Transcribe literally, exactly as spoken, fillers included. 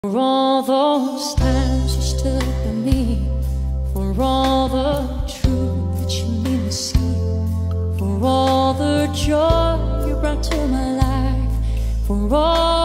For all those times you stood by me, for all the truth that you made me see, for all the joy you brought to my life, for all